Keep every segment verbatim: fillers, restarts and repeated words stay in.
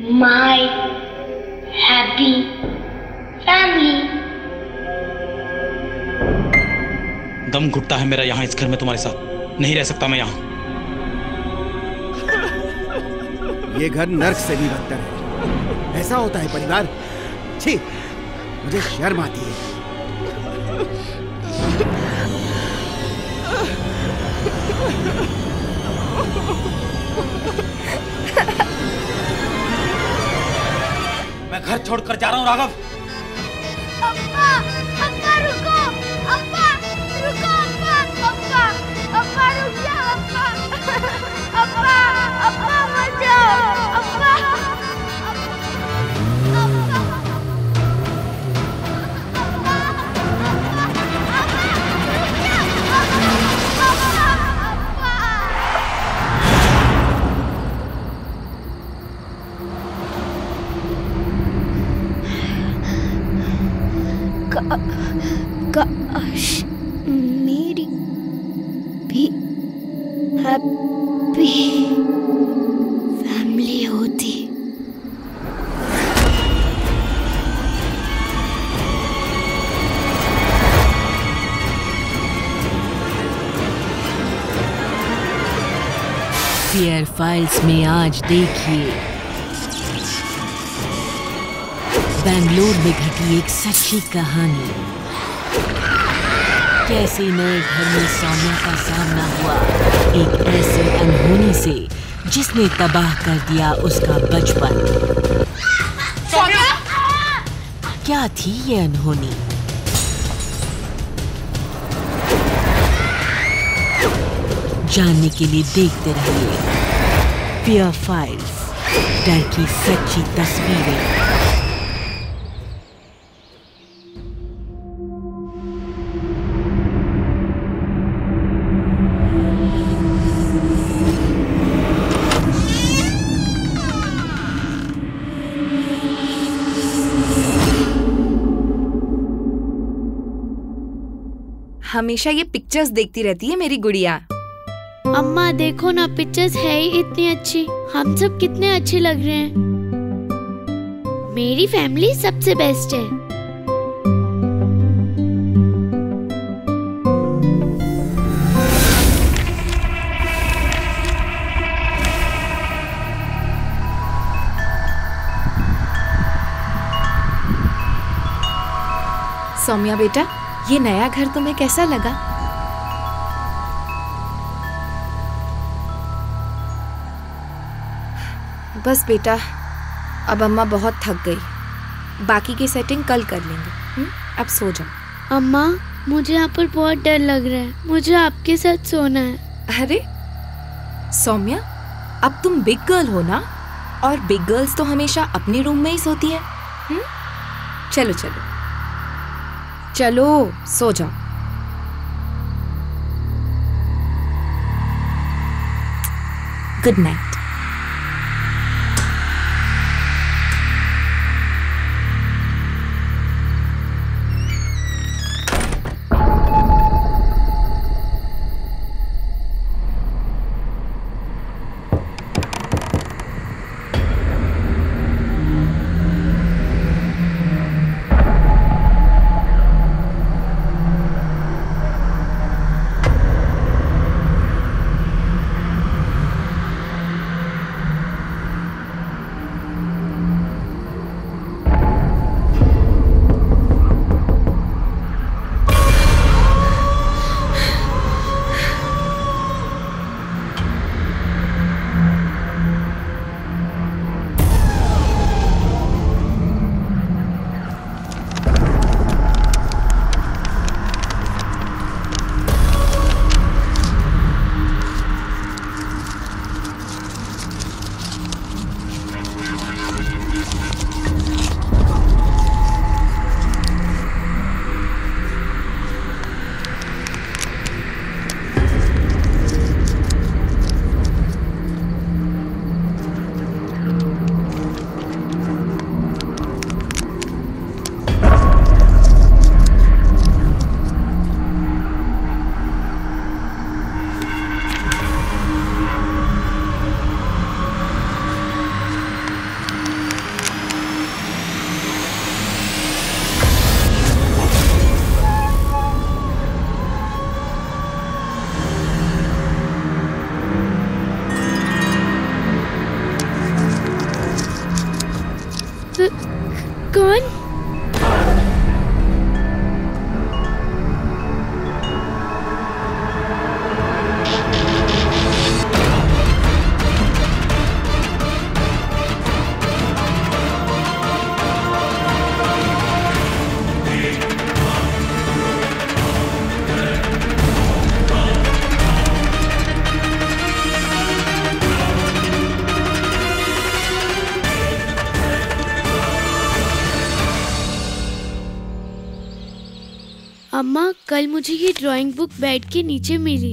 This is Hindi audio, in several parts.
my happy family. दम घुटता है मेरा यहाँ इस घर में तुम्हारे साथ। नहीं रह सकता मैं यहाँ। ये घर नर्क से भी बदतर है। ऐसा होता है परिवार? छी, मुझे शर्म आती है। मैं घर छोड़कर जा रहा हूँ राघव। अप्पा, अप्पा रुको, अप्पा रुको, अप्पा, अप्पा, अप्पा रुक जाओ, अप्पा, अप्पा, अप्पा मत जाओ, अप्पा, काश मेरी भी हैप्पी फैमिली होती। फियर फाइल्स में आज देखिए बेंगलोर में घटी एक सच्ची कहानी। कैसे नए घर में सौम्या का सामना हुआ एक ऐसे अनहोनी से जिसने तबाह कर दिया उसका बचपन। सौम्या! क्या थी ये अनहोनी? जानने के लिए देखते रहिए फियर फाइल्स, डर की सच्ची तस्वीरें। हमेशा ये पिक्चर्स देखती रहती है मेरी गुड़िया। अम्मा देखो ना, पिक्चर्स है ही इतनी अच्छी। हम सब कितने अच्छे लग रहे हैं। मेरी फैमिली सबसे बेस्ट है। सौम्या बेटा, ये नया घर तुम्हें कैसा लगा? बस बेटा, अब अम्मा बहुत थक गई। बाकी की सेटिंग कल कर लेंगे। हुँ? अब सो जाओ। अम्मा, मुझे यहाँ पर बहुत डर लग रहा है। मुझे आपके साथ सोना है। अरे सौम्या, अब तुम बिग गर्ल हो ना, और बिग गर्ल्स तो हमेशा अपने रूम में ही सोती है। हुँ? चलो चलो चलो सो जाओ। Good night. कल मुझे ये ड्राइंग बुक बेड के नीचे मिली।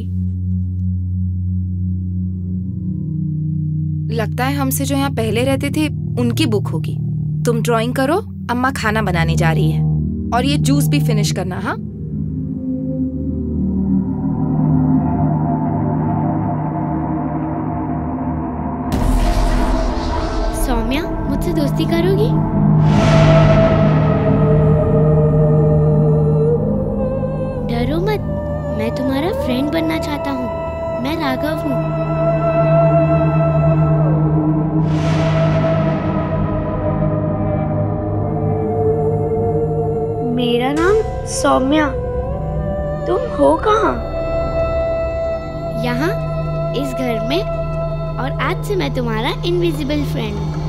लगता है हमसे जो यहाँ पहले रहते थे उनकी बुक होगी। तुम ड्राइंग करो, अम्मा खाना बनाने जा रही है। और ये जूस भी फिनिश करना। हाँ, सौम्या, मुझसे दोस्ती करोगी? डरो मत, मैं तुम्हारा फ्रेंड बनना चाहता हूँ। मैं राघव हूँ। मेरा नाम सौम्या। तुम हो कहाँ? यहाँ, इस घर में। और आज से मैं तुम्हारा इनविजिबल फ्रेंड हूँ।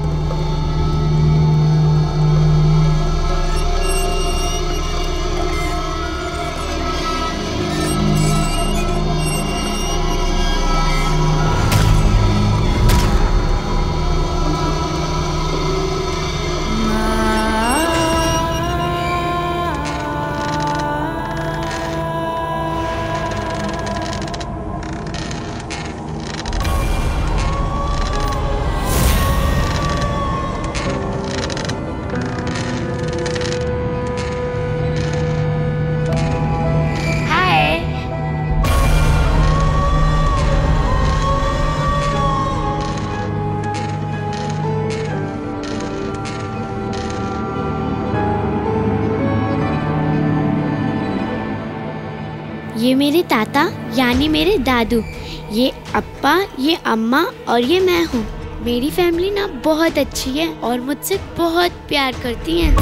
ये मेरे ताता यानी मेरे दादू, ये अप्पा, ये अम्मा और ये मैं हूँ। मेरी फैमिली ना बहुत अच्छी है और मुझसे बहुत प्यार करती है।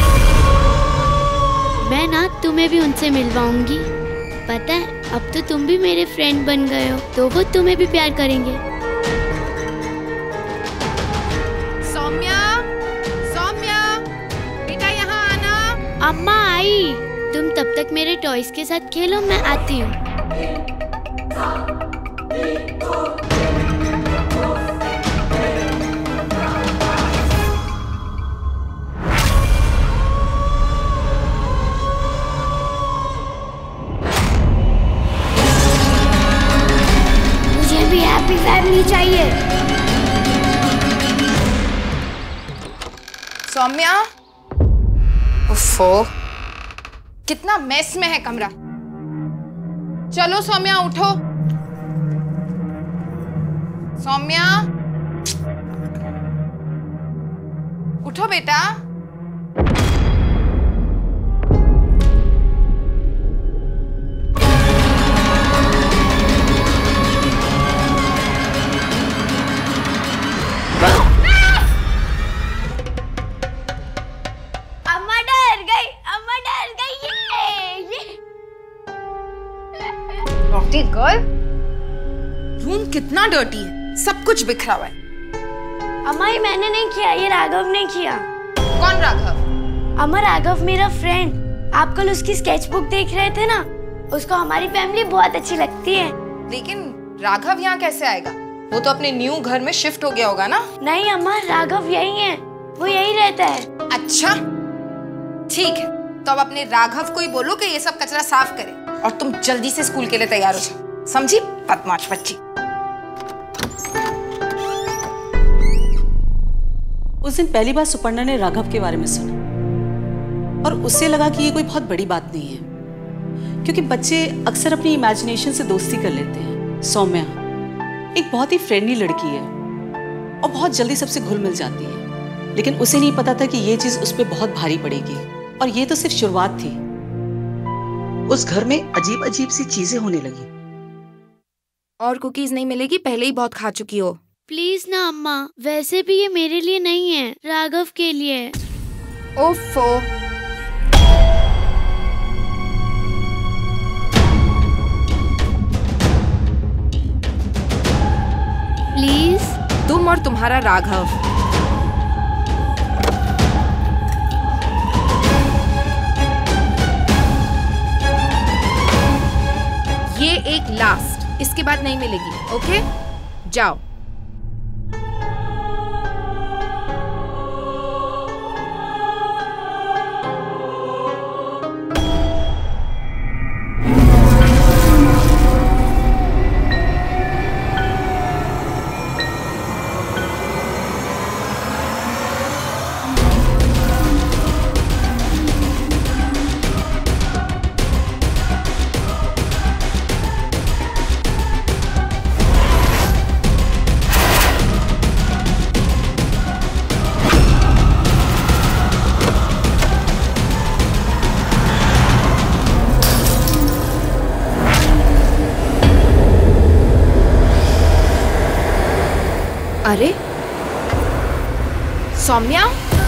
मैं ना तुम्हें भी उनसे मिलवाऊंगी। पता है, अब तो तुम भी मेरे फ्रेंड बन गए हो, तो वो तुम्हें भी प्यार करेंगे। सौम्या, सौम्या, बेटा यहाँ आना। अम्मा आई। तुम तब तक मेरे टॉयज के साथ खेलो, मैं आती हूँ। मुझे भी हैप्पी फैमिली चाहिए। सौम्या, उफ़ो, कितना मेस में है कमरा। चलो सौम्या उठो। सौम्या, उठो बेटा। अम्मा डर गई, अम्मा डर गई। ये, ये। नॉटी गर्ल, रूम कितना डर्टी है, सब कुछ बिखरा हुआ है। अम्मा, ये मैंने नहीं किया, ये राघव ने किया। कौन राघव? अम्मा, राघव मेरा फ्रेंड। आप कल उसकी स्केच बुक देख रहे थे ना, उसको हमारी फैमिली बहुत अच्छी लगती है। लेकिन राघव यहाँ कैसे आएगा? वो तो अपने न्यू घर में शिफ्ट हो गया होगा ना? नहीं अम्मा, राघव यही है, वो यही रहता है। अच्छा, ठीक है, तो अब अपने राघव को ही बोलो कि ये सब कचरा साफ करे और तुम जल्दी से स्कूल के लिए तैयार हो जाओ, समझी? बदमाश बच्ची। उस दिन पहली बार सुपर्णा ने राघव के बारे में सुना और उससे लगा कि ये कोई बहुत बड़ी बात नहीं है, क्योंकि बच्चे अक्सर अपनी इमेजिनेशन से दोस्ती कर लेते हैं। सौम्या एक बहुत ही फ्रेंडली लड़की है और बहुत जल्दी सबसे घुल मिल जाती है, लेकिन उसे नहीं पता था कि ये चीज उस पर बहुत भारी पड़ेगी। और ये तो सिर्फ शुरुआत थी। उस घर में अजीब अजीब सी चीजें होने लगी। और कुकीज नहीं मिलेगी, पहले ही बहुत खा चुकी हो। प्लीज ना अम्मा, वैसे भी ये मेरे लिए नहीं है, राघव के लिए। ओफो, प्लीज। तुम और तुम्हारा राघव। ये एक लास्ट, इसके बाद नहीं मिलेगी। ओके, जाओ। अरे सौम्या,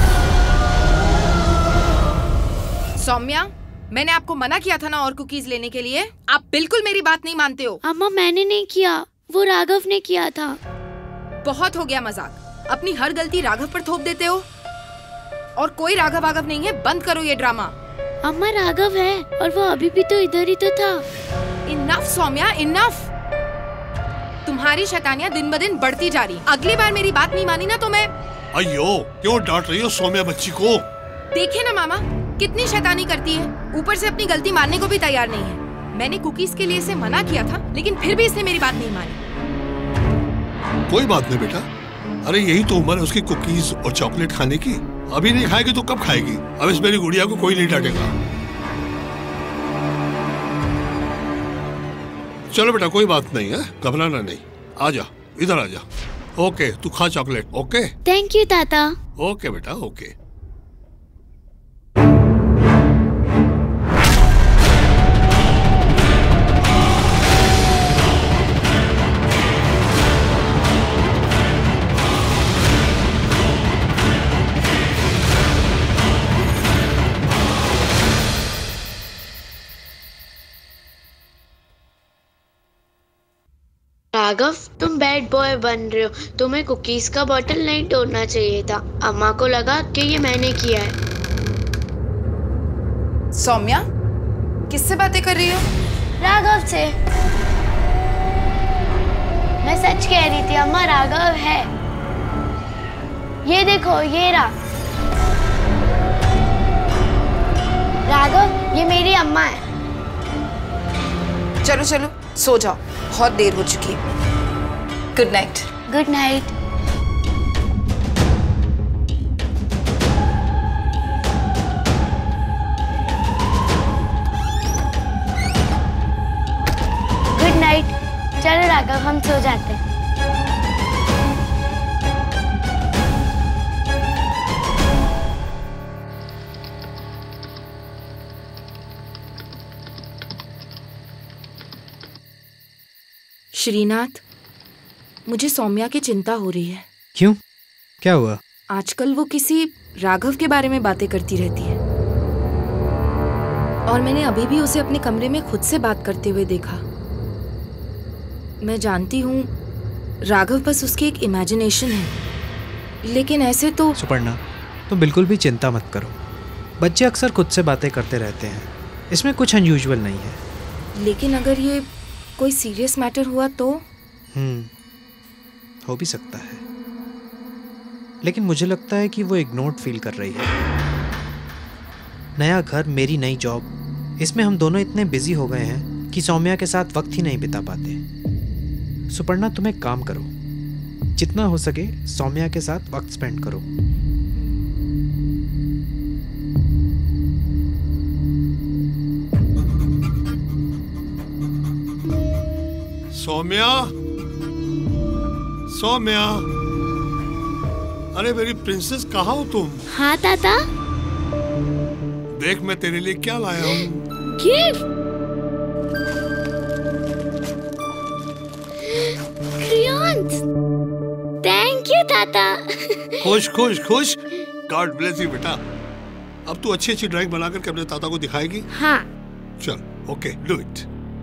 सौम्या, मैंने आपको मना किया था ना और कुकीज लेने के लिए। आप बिल्कुल मेरी बात नहीं मानते हो। अम्मा मैंने नहीं किया, वो राघव ने किया था। बहुत हो गया मजाक। अपनी हर गलती राघव पर थोप देते हो। और कोई राघव आघव नहीं है, बंद करो ये ड्रामा। अम्मा राघव है और वो अभी भी तो इधर ही तो था। Enough Saumya, enough. तुम्हारी शैतानियां दिन ब दिन बढ़ती जा रही। अगली बार मेरी बात नहीं मानी ना तो मैं। अयो, क्यों डांट रही हो सौम्या बच्ची को? देखिए ना मामा, कितनी शैतानी करती है। ऊपर से अपनी गलती मानने को भी तैयार नहीं है। मैंने कुकीज के लिए इसे मना किया था, लेकिन फिर भी इसने मेरी बात नहीं मानी। कोई बात नहीं बेटा, अरे यही तो उम्र है उसकी कुकीज और चॉकलेट खाने की। अभी नहीं खाएगी तो कब खाएगी? अब इस मेरी गुड़िया को कोई नहीं डांटेगा। चलो बेटा, कोई बात नहीं है, घबराना नहीं। आजा, इधर आजा। ओके, तू खा chocolate. Okay, thank you tata. Okay बेटा, ओके। राघव, तुम बैड बॉय बन रहे हो। तुम्हें कुकीज का बॉटल नहीं तोड़ना चाहिए था। अम्मा को लगा कि ये मैंने किया है। सौम्या, किससे बातें कर रही हो? राघव से। मैं सच कह रही थी अम्मा, राघव है। ये देखो, ये रहा राघव। ये मेरी अम्मा है। चलो चलो सो जाओ, बहुत देर हो चुकी है। Good night. Good night. Good night. चलो राघव, हम सो जाते हैं। श्रीनाथ, मुझे सौम्या की चिंता हो रही है। क्यों, क्या हुआ? आजकल वो किसी राघव के बारे में बातें करती रहती है और मैंने अभी भी उसे अपने कमरे में खुद से बात करते हुए देखा। मैं जानती हूँ राघव बस उसकी एक इमेजिनेशन है, लेकिन ऐसे तो। सुपर्णा, तुम बिल्कुल भी चिंता मत करो। बच्चे अक्सर खुद से बातें करते रहते हैं, इसमें कुछ अनयूजुअल नहीं है। लेकिन अगर ये कोई सीरियस मैटर हुआ तो? हम्म हो भी सकता है, लेकिन मुझे लगता है कि वो इग्नोर्ड फील कर रही है। नया घर, मेरी नई जॉब, इसमें हम दोनों इतने बिजी हो गए हैं कि सौम्या के साथ वक्त ही नहीं बिता पाते। सुपर्णा, तुम एक काम करो, जितना हो सके सौम्या के साथ वक्त स्पेंड करो। सौम्या, सौम्या, अरे मेरी प्रिंसेस, कहाँ हो तुम? हाँ ताता। देख, मैं तेरे लिए क्या लाया हूँ। गिफ्ट। क्रेयॉन्स। थैंक यू ताता। खुश खुश खुश। गॉड ब्लेस यू बेटा। अब तू अच्छी अच्छी ड्राइंग बना करके अपने ताता को दिखाएगी। हाँ। चल, ओके, डू इट।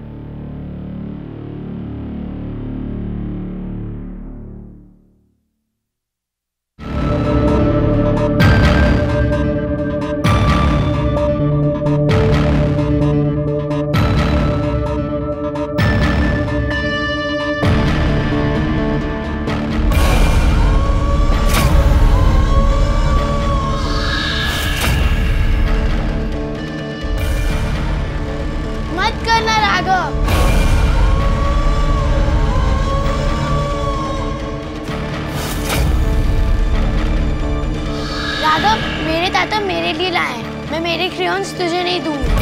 मेरे ताता मेरे लिए लाए, मैं मेरे क्रेयॉन्स तुझे नहीं दूंगी।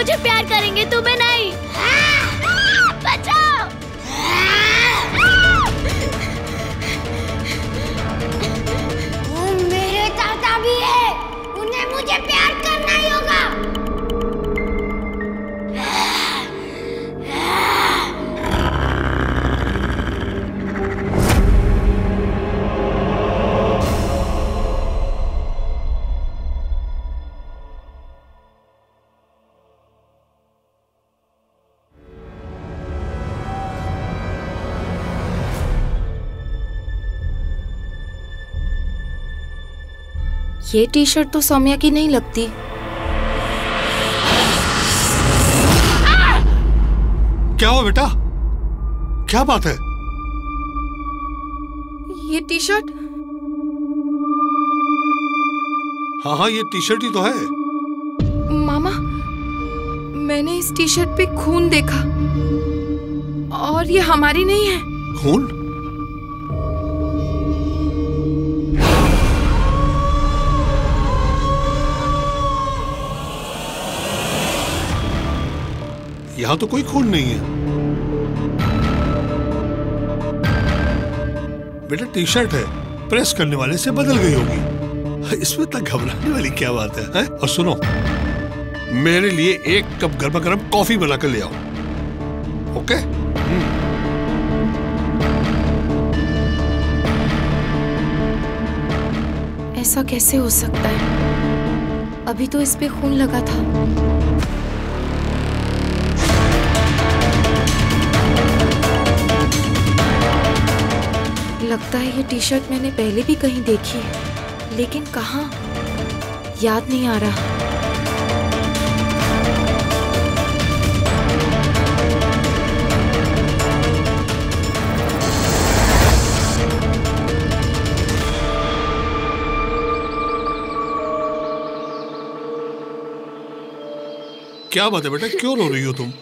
मुझे प्यार करेंगे, तुम्हें नहीं। बचाओ। मेरे चाचा भी है, उन्हें मुझे प्यार करना ही होगा। ये टी शर्ट तो सौम्या की नहीं लगती। क्या हुआ बेटा? क्या बात है? ये टी शर्ट? हाँ हाँ, ये टी शर्ट ही तो है। मामा, मैंने इस टी शर्ट पे खून देखा और ये हमारी नहीं है। खून? यहाँ तो कोई खून नहीं है बेटा। टी शर्ट है, प्रेस करने वाले से बदल गई होगी। इसमें तक घबराने वाली क्या बात है, है? और सुनो, मेरे लिए एक कप गर्मा गर्म कॉफी बनाकर ले आओ। ओके? ऐसा कैसे हो सकता है? अभी तो इस पे खून लगा था। लगता है ये टी शर्ट मैंने पहले भी कहीं देखी है, लेकिन कहाँ? याद नहीं आ रहा। क्या बात है बेटा, क्यों रो रही हो तुम?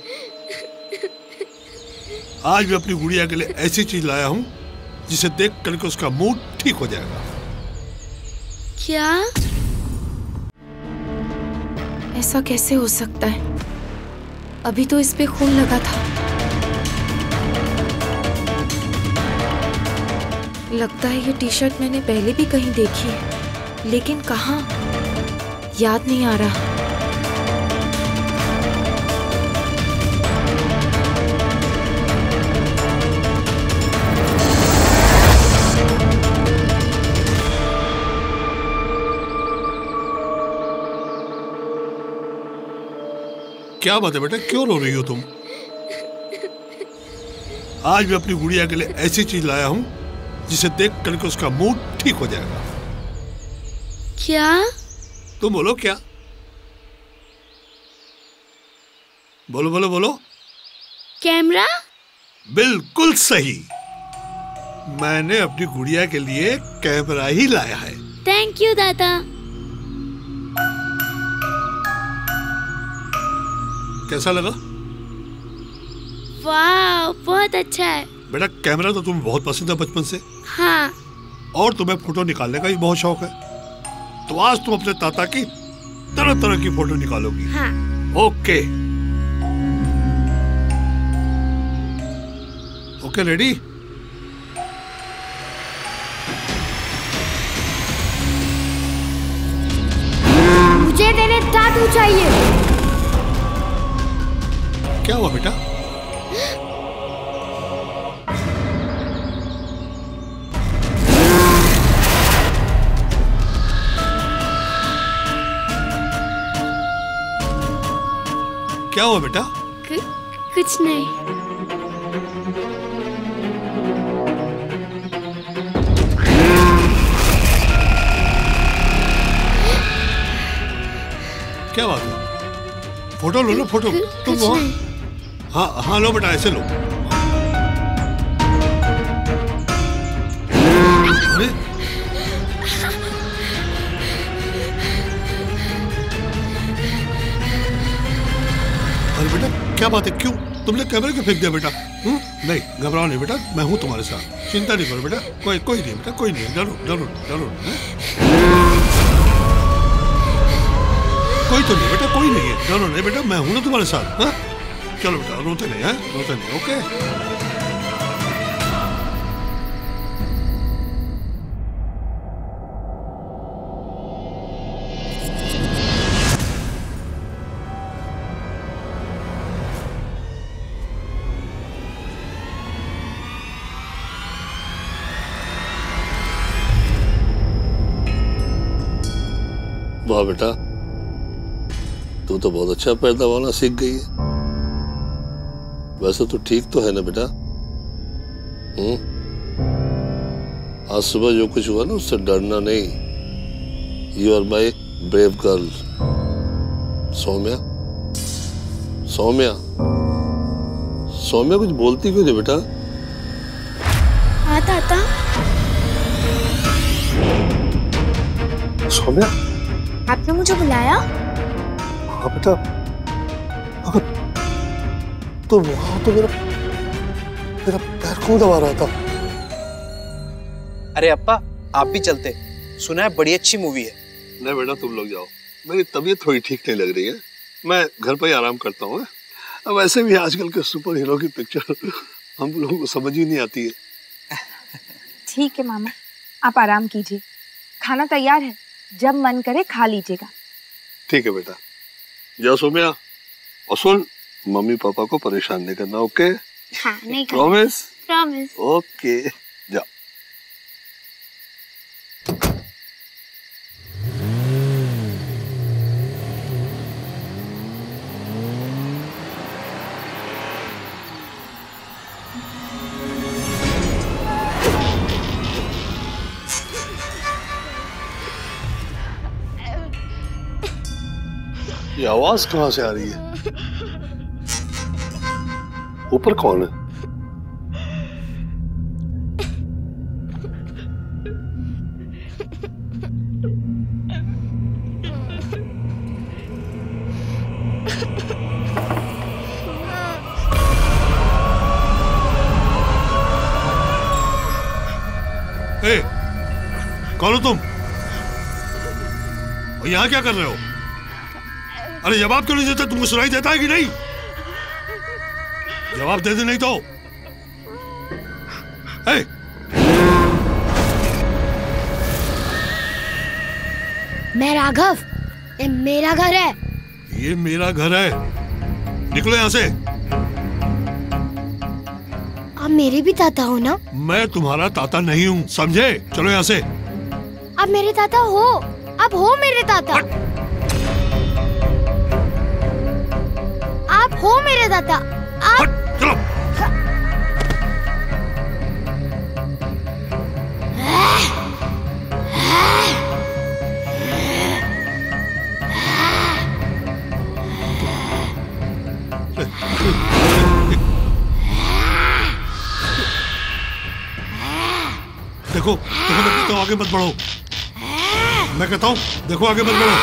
आज मैं अपनी गुड़िया के लिए ऐसी चीज लाया हूँ जिसे देख करके उसका मूड ठीक हो जाएगा। क्या? ऐसा कैसे हो सकता है? अभी तो इस पे खून लगा था। लगता है ये टी शर्ट मैंने पहले भी कहीं देखी है, लेकिन कहाँ? याद नहीं आ रहा। क्या बात है बेटा, क्यों रो रही हो तुम? आज मैं अपनी गुड़िया के लिए ऐसी चीज लाया हूँ जिसे देख करके उसका मूड ठीक हो जाएगा। क्या? तुम बोलो क्या? बोलो बोलो बोलो। कैमरा? बिल्कुल सही, मैंने अपनी गुड़िया के लिए कैमरा ही लाया है। थैंक यू दादा। कैसा लगा? वाह, बहुत अच्छा है। बेटा, कैमरा तो तुम्हें बहुत पसंद है बचपन से। हाँ। और तुम्हें फोटो निकालने का भी बहुत शौक है, तो आज तुम अपने ताता की तरह तरह की फोटो निकालोगी। हाँ। Okay okay, ready? मुझे तेरे दादू चाहिए। क्या हुआ बेटा? क्या हुआ बेटा? कुछ नहीं। क्या बात है? फोटो लो ना, फोटो। तुम वहाँ? हाँ हाँ, लो बेटा, ऐसे लो। अरे अरे बेटा, क्या बात है? क्यों तुमने कैमरे क्यों फेंक दिया बेटा? हुँ? नहीं, घबराओ नहीं बेटा, मैं हूँ तुम्हारे साथ। चिंता नहीं करो बेटा, कोई कोई नहीं बेटा, कोई नहीं। जरूर जरूर जरूर। कोई तो नहीं बेटा, कोई नहीं है। चलो नहीं बेटा, मैं हूं ना तुम्हारे साथ। हाँ चलो बेटा, रोते नहीं है, रोते नहीं। ओके वाह बेटा, तू तो बहुत अच्छा पैदा होना सीख गई है। वैसे तो ठीक तो है ना बेटा? हम्म आज सुबह जो कुछ हुआ ना, उससे डरना नहीं। You are my brave girl. Saumya, Saumya, Saumya कुछ बोलती क्यों नहीं बेटा? हाँ ताता। सौम्या, आपने मुझे बुलाया? हाँ बेटा, तो वहां तो मेरा मेरा पैर क्यों दबा रहा था? अरे अप्पा, आप भी चलते, सुना है बड़ी अच्छी मूवी है। नहीं बेटा, तुम लोग जाओ, मेरी तबीयत थोड़ी ठीक नहीं लग रही है, मैं घर पर ही आराम करता हूँ। अब वैसे भी आजकल के सुपर हीरो की पिक्चर हम लोगों को समझ ही नहीं आती है। ठीक है मामा, आप आराम कीजिए, खाना तैयार है, जब मन करे खा लीजिएगा। ठीक है बेटा, जाओ सौम्या, और सुन, मम्मी पापा को परेशान नहीं करना। ओके? हाँ, नहीं करना। प्रॉमिस? प्रॉमिस। ओके, जाओ। ये आवाज कहां से आ रही है? ऊपर कौन है? ए, कौन हो तुम? और यहां क्या कर रहे हो? अरे जवाब क्यों नहीं देते? तुमको सुनाई देता है कि नहीं? जवाब दे दे नहीं तो। ए! मैं राघव, ये मेरा घर है। ये मेरा घर है, निकलो यहां से। आप मेरे भी ताता हो ना? मैं तुम्हारा ताता नहीं हूँ, समझे? चलो यहाँ से। आप मेरे ताता हो, आप हो मेरे ताता। आप हो मेरे ताता। आप चलो। देखो, देखो, मैं कहता हूँ आगे मत बढ़ो। मैं कहता हूँ देखो आगे मत बढ़ो।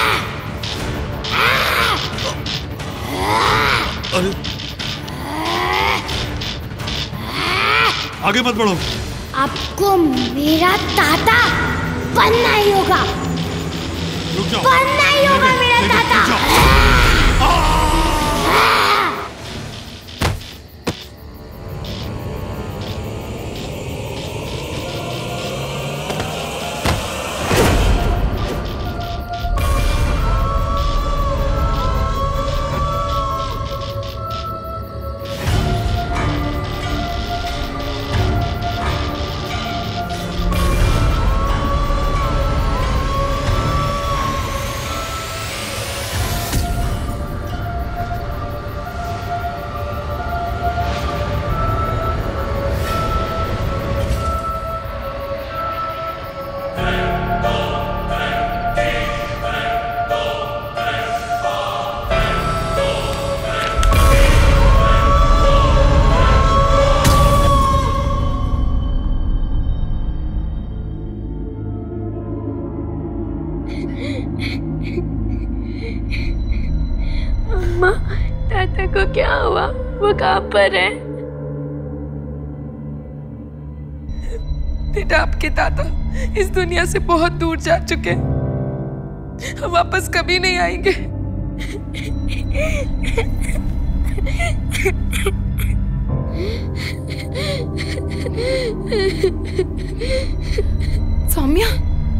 अरे आगे मत बढ़ो। आपको मेरा ताता बनना ही होगा। रुक जाओ। बनना ही होगा मेरा ताता। अम्मा, ताता को क्या हुआ? वो कहाँ पर है? बेटा, आपके ताता इस दुनिया से बहुत दूर जा चुके, हम वापस कभी नहीं आएंगे। सौम्या,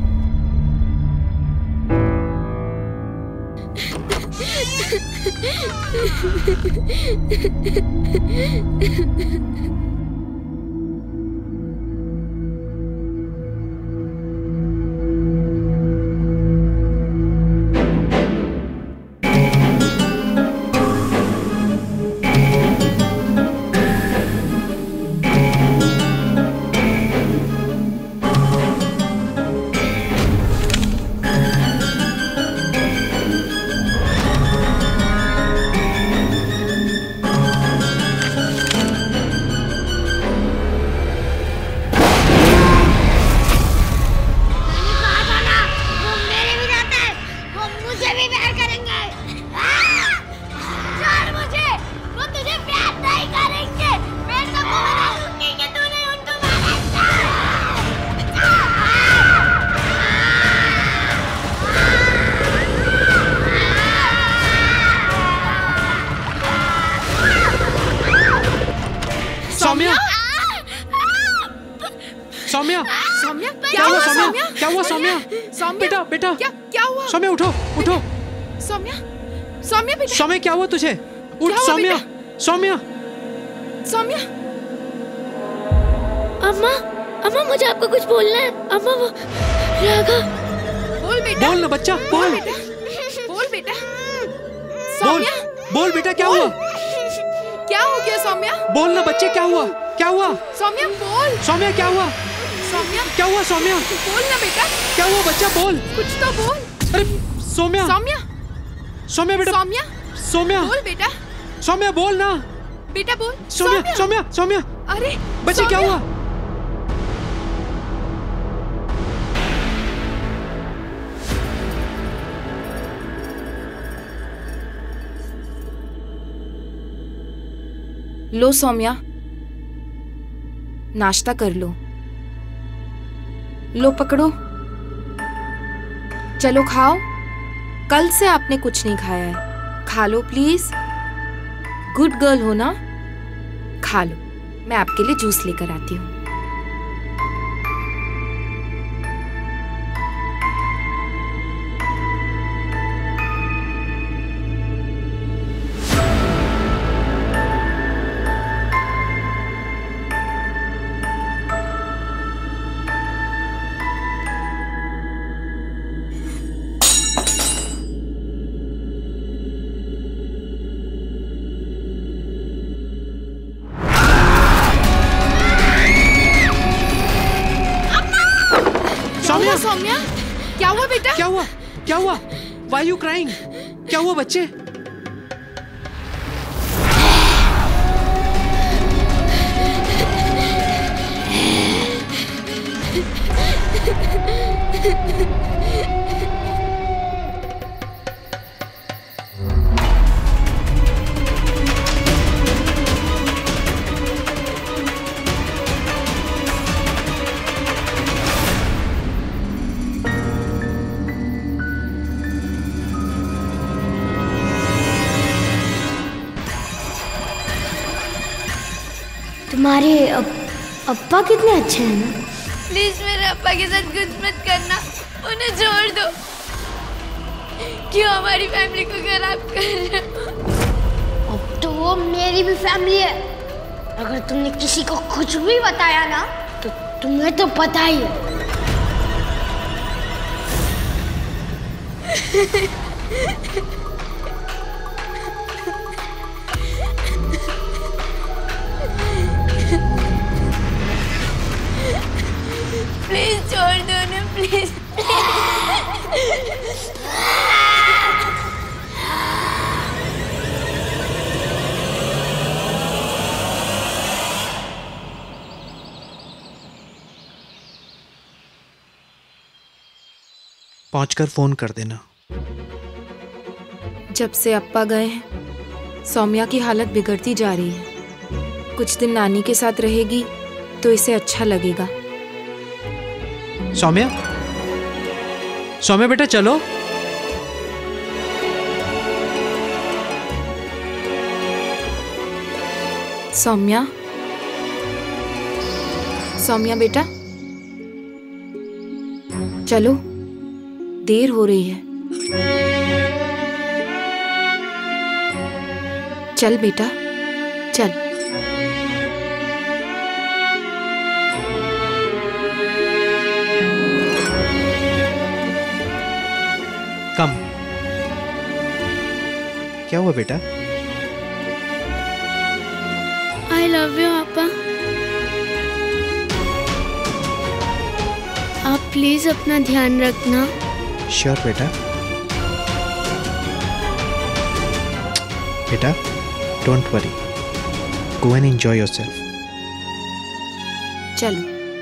सौम्या, सौम्या, सौम्या, क्या हुआ सौम्या? क्या हुआ सौम्या? सौम्या, बेटा, बेटा, क्या क्या हुआ? सौम्या उठो, उठो। सौम्या, सौम्या बेटा, सौम्या क्या हुआ तुझे? उठ सौम्या, सौम्या, सौम्या। अम्मा, अम्मा मुझे आपको कुछ बोलना है। अम्मा वो राघव। बोल बेटा, बोल ना बच्चा, बोल, बेटा, बोल बेटा। बोल, सौम्या, बोल बेटा, क्या हुआ? क्या हो गया सौम्या? बोल ना बच्चे, क्या हुआ? क्या हुआ? सौम्या बोल। सौम्या क्या हुआ? सौम्या क्या हुआ? सौम्या बोल ना बेटा। क्या हुआ बच्चा? बोल, कुछ तो बोल। अरे सौम्या, सौम्या, सौम्या बेटा, सौम्या, सौम्या, बोल बेटा, सौम्या बोल ना बेटा बोल। सौम्या, सौम्या, सौम्या, अरे बच्चे क्या हुआ? लो सौम्या, नाश्ता कर लो। लो पकड़ो, चलो खाओ। कल से आपने कुछ नहीं खाया है, खा लो प्लीज। गुड गर्ल हो ना, खा लो। मैं आपके लिए जूस लेकर आती हूँ। सौम्या, क्या हुआ बेटा? क्या हुआ? क्या हुआ? Why you crying? क्या हुआ बच्चे? तुम्हारे अप, अप्पा कितने अच्छे हैं ना। प्लीज मेरे अप्पा के साथ कुछ मत करना, उन्हें छोड़ दो। क्यों हमारी फैमिली को खराब कर रहे हो? अब तो वो मेरी भी फैमिली है। अगर तुमने किसी को कुछ भी बताया ना तो तुम्हें तो पता ही है। प्लीज छोड़ दो ना, प्लीज। पहुंचकर फोन कर देना। जब से अप्पा गए हैं सौम्या की हालत बिगड़ती जा रही है। कुछ दिन नानी के साथ रहेगी तो इसे अच्छा लगेगा। सौम्या, सौम्या बेटा चलो। सौम्या, सौम्या बेटा, चलो, देर हो रही है। चल बेटा, चल। कम। क्या हुआ बेटा? आई लव यू पापा। आप प्लीज अपना ध्यान रखना। श्योर बेटा। बेटा, don't worry, go and enjoy yourself. चलो।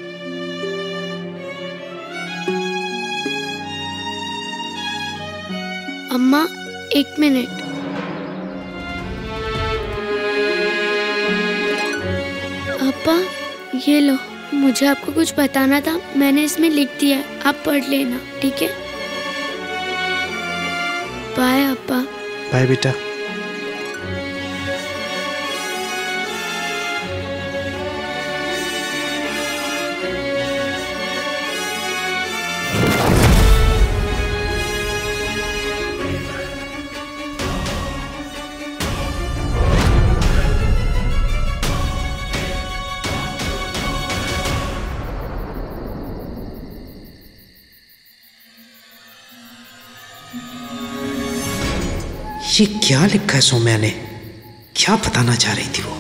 अम्मा, एक मिनट। पापा, ये लो, मुझे आपको कुछ बताना था, मैंने इसमें लिख दिया है, आप पढ़ लेना, ठीक है? बाय पापा। बाय बेटा। ये क्या लिखा है सौम्या ने? क्या बताना चाह रही थी वो?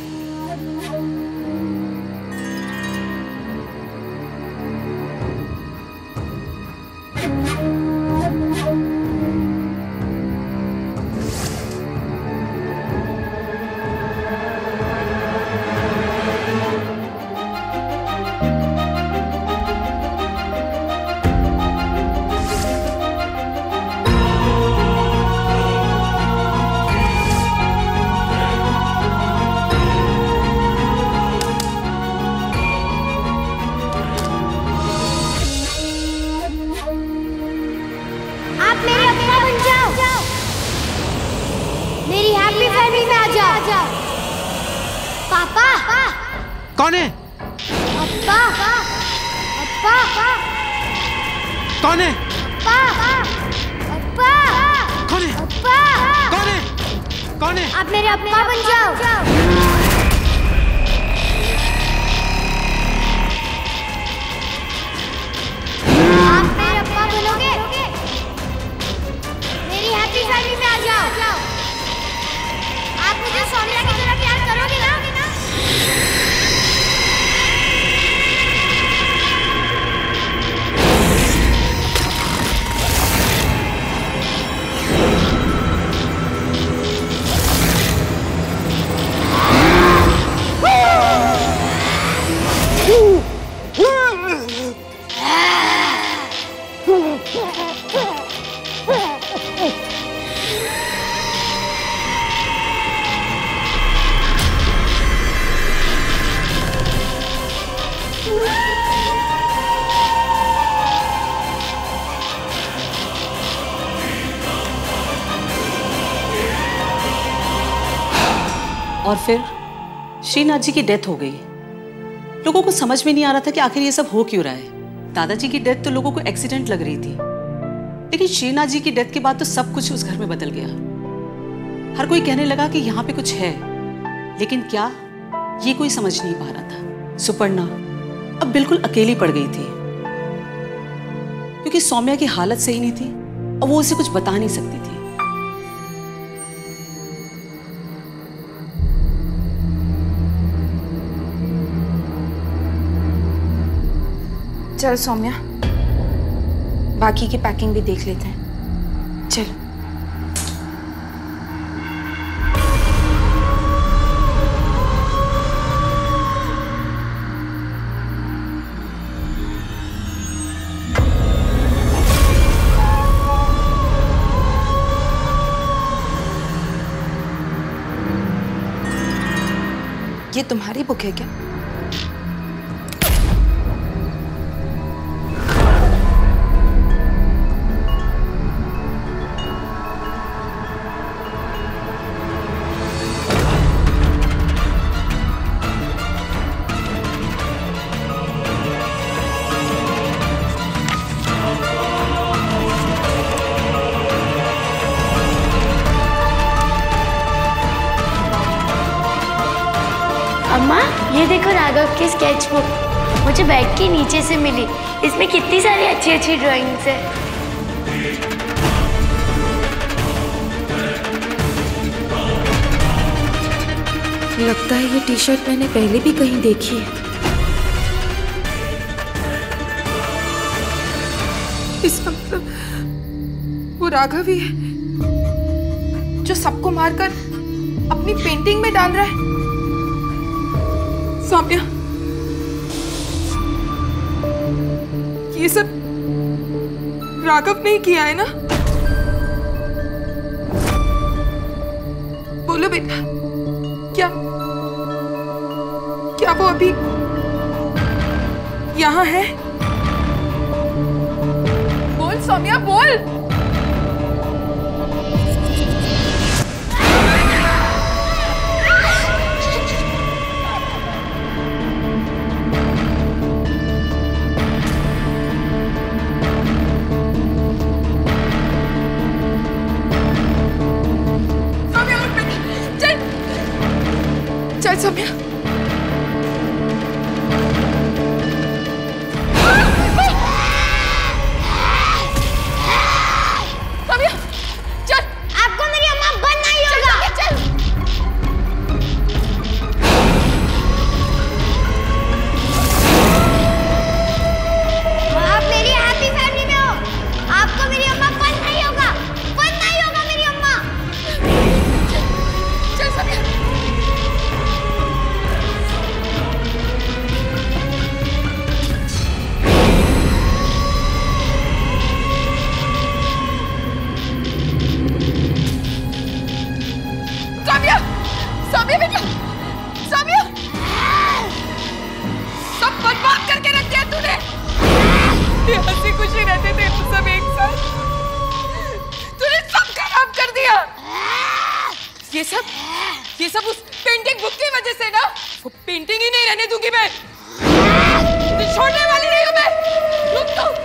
कौन है? अप्पा, अप्पा, कौन है? अप्पा, अप्पा, कौन है? अप्पा, कौन है? कौन है? आप मेरे अप्पा बन जाओ। आप मेरे अप्पा बनोगे, मेरी हैप्पी फैमिली में आ जाओ। आप मुझे सौम्या की तरह प्यार करोगे ना? और फिर श्रीनाथ जी की डेथ हो गई। लोगों को समझ में नहीं आ रहा था कि आखिर ये सब हो क्यों रहा है। दादाजी की डेथ तो लोगों को एक्सीडेंट लग रही थी, लेकिन श्रीनाथ जी की डेथ के बाद तो सब कुछ उस घर में बदल गया। हर कोई कहने लगा कि यहाँ पे कुछ है, लेकिन क्या, ये कोई समझ नहीं पा रहा था। सुपर्णा अब बिल्कुल अकेली पड़ गई थी, क्योंकि सौम्या की हालत सही नहीं थी और वो उसे कुछ बता नहीं सकती थी। चल सौम्या, बाकी की पैकिंग भी देख लेते हैं। चल। ये तुम्हारी बुक है क्या? अम्मा ये देखो राघव की स्केच बुक मुझे बैग के नीचे से मिली। इसमें कितनी सारी अच्छी अच्छी ड्राइंग्स है। लगता है ये टी शर्ट मैंने पहले भी कहीं देखी है। इसका मतलब वो राघव ही है जो सबको मारकर अपनी पेंटिंग में डाल रहा है। सौम्या, ये सब राघव ने ही किया है ना? बोलो बेटा, क्या क्या वो अभी यहाँ है? बोल सौम्या, बोल। सौम्या उठ बेटा, चल चल सौम्या। ये सब ये सब उस पेंटिंग बुक की वजह से ना। वो पेंटिंग ही नहीं रहने दूंगी मैं, छोड़ने वाली नहीं हूं मैं। रुक तो।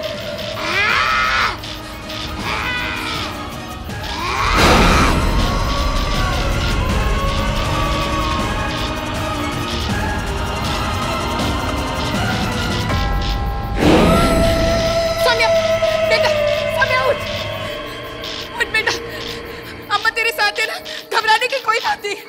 सोनिया बेटा, सोनिया उठ उठ बेटा, अम्मा तेरे साथ है ना, घबराने की कोई बात नहीं।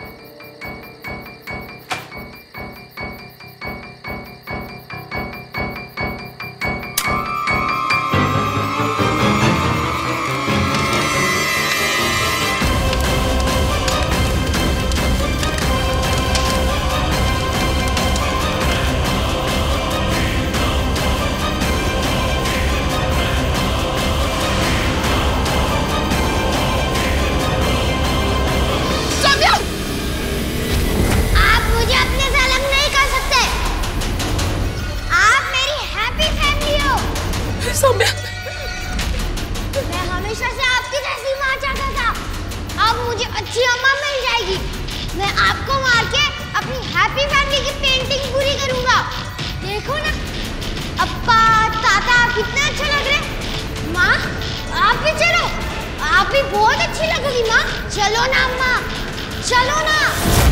सौम्या, मैं हमेशा से आपकी जैसी माँ चाहता था। अब मुझे अच्छी अम्मा मिल जाएगी। मैं आपको मार के अपनी हैप्पी फैमिली की पेंटिंग पूरी करूंगा। देखो ना, अप्पा ताता कितने अच्छे लग रहे। माँ आप भी चलो, आप भी बहुत अच्छी लगेगी माँ। चलो ना अम्मा, चलो ना।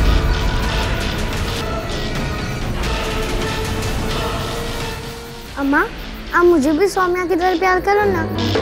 अम्मा आप मुझे भी सौम्या की तरह प्यार करो ना।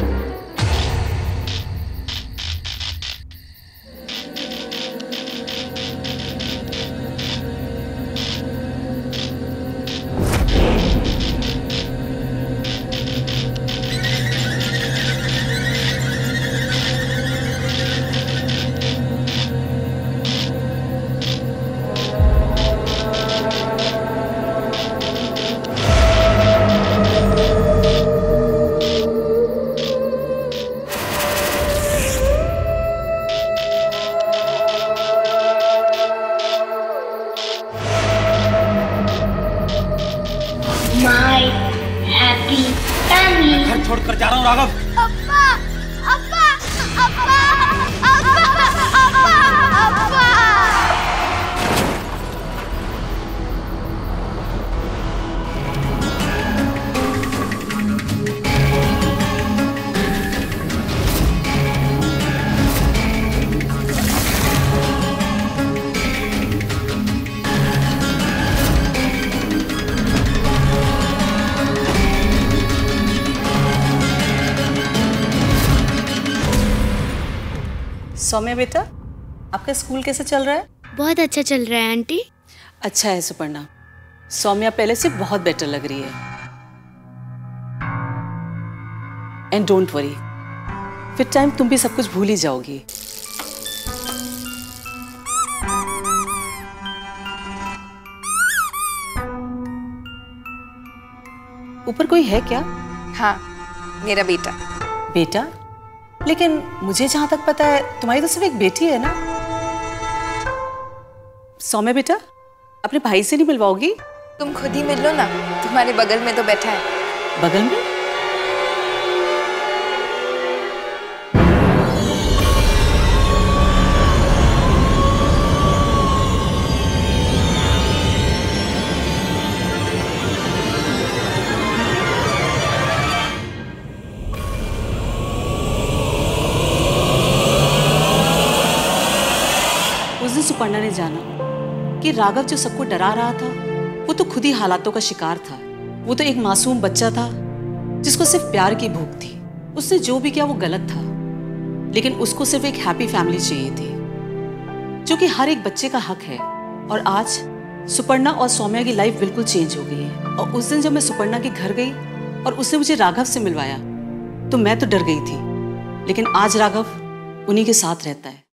छोड़कर जा रहा हूँ राघव। अप्पा, अप्पा, अप्पा, अप्पा, अप्पा, अप्पा। सौम्या बेटा, आपका स्कूल कैसे चल रहा है? बहुत अच्छा चल रहा है आंटी। अच्छा है सुपर्णा, सौम्या पहले से बहुत बेटर लग रही है। एंड डोंट वरी, फिर टाइम तुम भी सब कुछ भूल ही जाओगी। ऊपर कोई है क्या? हाँ, मेरा बेटा। बेटा? लेकिन मुझे जहां तक पता है तुम्हारी तो सिर्फ एक बेटी है ना? सौम्या बेटा, अपने भाई से नहीं मिलवाओगी? तुम खुद ही मिल लो ना, तुम्हारे बगल में तो बैठा है। बगल में? उस दिन सुपर्णा ने जाना कि राघव जो सबको डरा रहा था वो तो खुद ही हालातों का शिकार था। वो तो एक मासूम बच्चा था जिसको सिर्फ प्यार की भूख थी। उसने जो भी किया वो गलत था, लेकिन उसको सिर्फ एक हैप्पी फैमिली चाहिए थी, जो कि हर एक बच्चे का हक है। और आज सुपर्णा और सौम्या की लाइफ बिल्कुल चेंज हो गई है। और उस दिन जब मैं सुपर्णा के घर गई और उसने मुझे राघव से मिलवाया तो मैं तो डर गई थी, लेकिन आज राघव उन्हीं के साथ रहता है।